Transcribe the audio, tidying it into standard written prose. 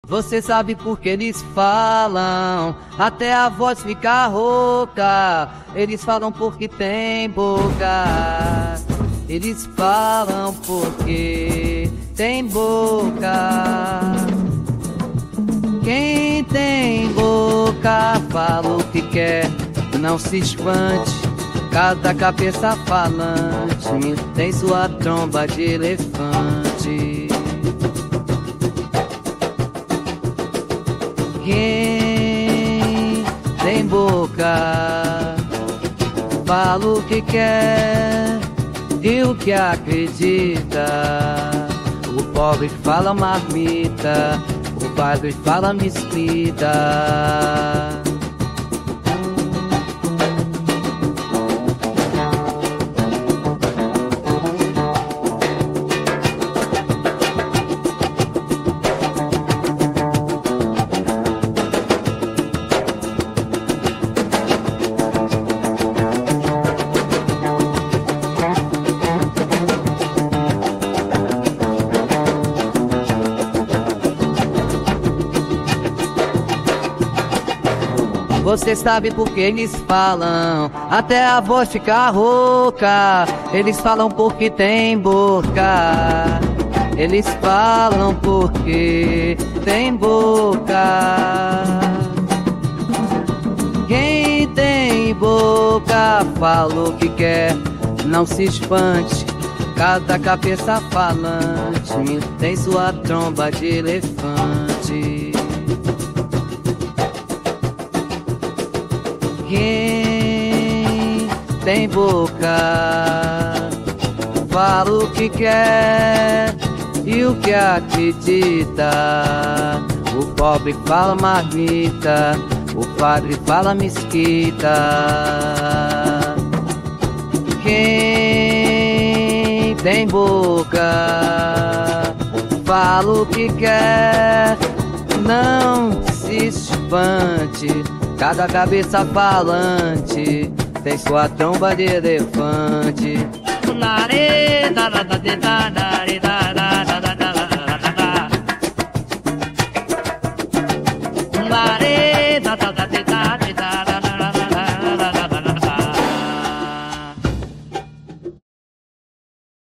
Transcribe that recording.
Você sabe por que eles falam, até a voz fica rouca. Eles falam porque tem boca. Eles falam porque tem boca. Quem tem boca fala o que quer, não se espante. Cada cabeça falante tem sua tromba de elefante. Quem tem boca fala o que quer e o que acredita. O pobre fala marmita, o padre fala mesquita. Você sabe por que eles falam, até a voz fica rouca. Eles falam porque tem boca. Eles falam porque tem boca. Quem tem boca fala o que quer, não se espante. Cada cabeça falante tem sua tromba de elefante. Quem tem boca fala o que quer e o que acredita. O pobre fala marmita, o padre fala mesquita. Quem tem boca fala o que quer, não se espante. Cada cabeça falante tem sua tromba de elefante.